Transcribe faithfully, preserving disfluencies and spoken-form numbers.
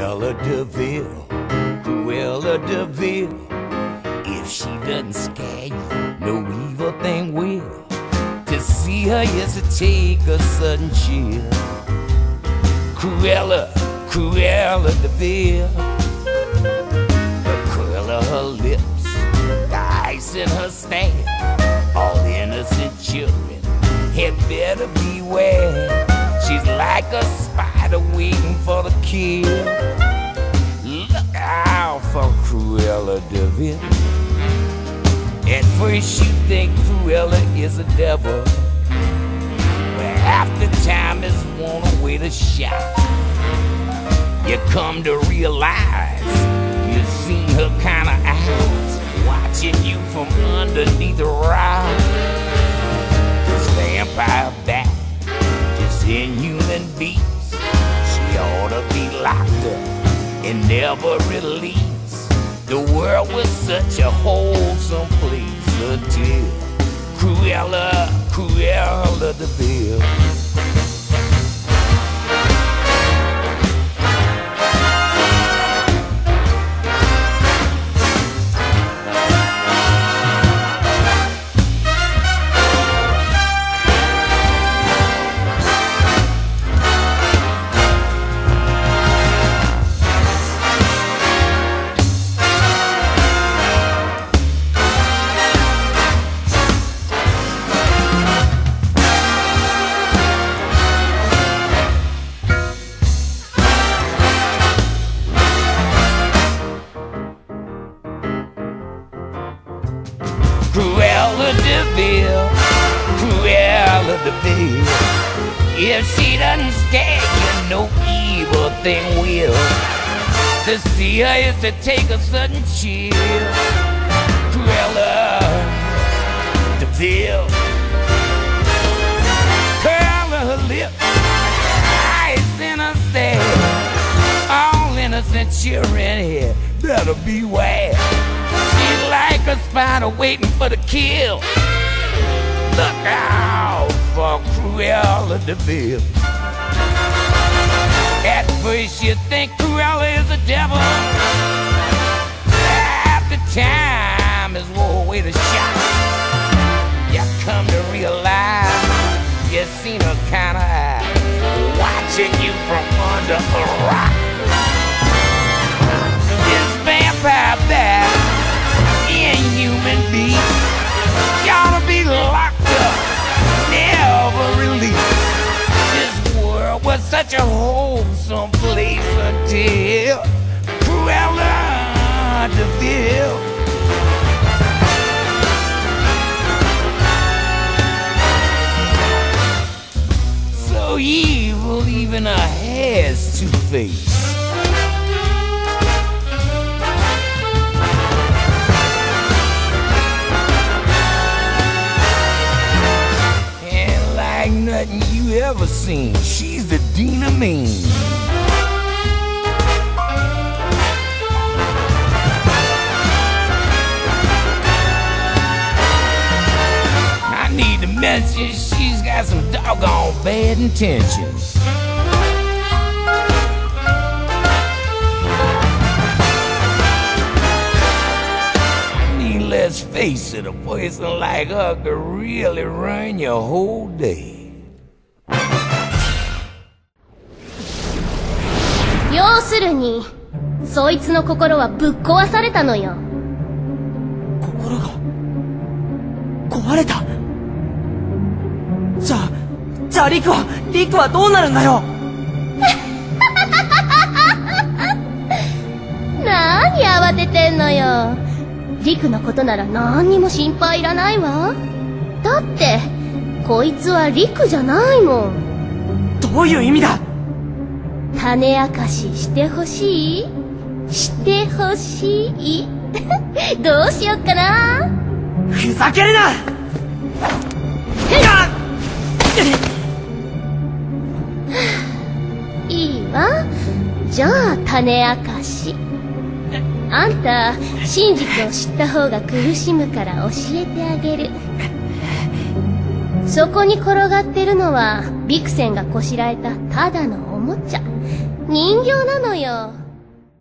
Cruella De Vil, Cruella De Vil. If she doesn't scare you, no evil thing will. To see her is to take a sudden chill. Cruella, Cruella De Vil. The curl of her lips, the ice in her stare. All innocent children had better beware. She's like a spider waiting for the kill. Look out for Cruella De Vil. At first you think Cruella is a devil, but after time is worn away the shock, you come to realize you've seen her kind of eyes watching you from underneath the rock. This vampire bat, this inhuman beast, she ought to be locked up and never released. The world was such a wholesome place until Cruella, Cruella De Vil. Cruella De Vil, Cruella De Vil. If she doesn't scare you, no evil thing will. To see her is to take a sudden chill. Cruella De Vil. Curl of her lip, eyes in her stare. All innocent children here better beware. She's like a spider waiting for the kill. Look out for Cruella De Vil. At first you think Cruella is a devil. After time is wore away the shock, you come to realize you've seen her kind of eyes watching you from under a rock. This vampire bat, inhuman beast, you ought to be locked up, never released. This world was such a wholesome place until Cruella De Vil. So evil even her hair's two-faced. Nothing you ever seen. She's the Dean of Mean. I need to mention she's got some doggone bad intentions. I mean, let's face it, a person like her could really ruin your whole day. 要するにそいつの心はぶっ壊されたのよ。 心が壊れた。じゃあじゃあリクはリクはどうなるんだよ。 なに慌ててんのよ。リクのことなら何にも心配いらないわ。だってこいつはリクじゃないもん。 どういう意味だ。 種明かししてほしい？してほしい？どうしよっかな。 ふざけるな。 いいわ。じゃあ種明かし。あんた真実を知った方が苦しむから教えてあげる。そこに転がってるのはビクセンがこしらえたただのおもちゃ、人形なのよ。